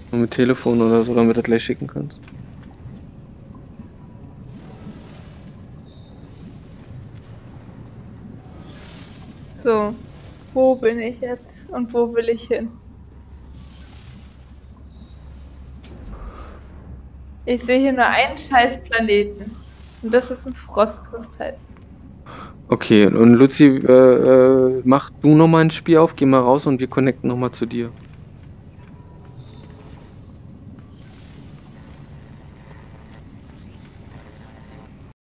Und mit Telefon oder so, damit du gleich schicken kannst. So, wo bin ich jetzt und wo will ich hin? Ich sehe hier nur einen scheiß Planeten. Und das ist ein Frostkristall. Okay, und Luzi, mach du noch mal ein Spiel auf, geh mal raus und wir connecten noch mal zu dir.